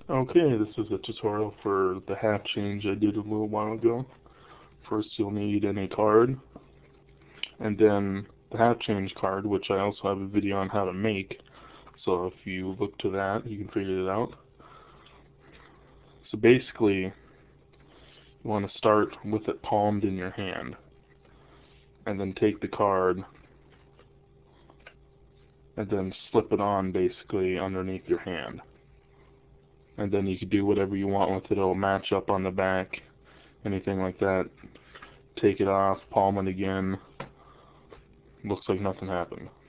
Okay, this is a tutorial for the half change I did a little while ago. First you'll need any card, and then the half change card, which I also have a video on how to make, so if you look to that you can figure it out. So basically you want to start with it palmed in your hand, and then take the card and then slip it on basically underneath your hand. And then you can do whatever you want with it. It'll match up on the back, anything like that. Take it off, palm it again. Looks like nothing happened.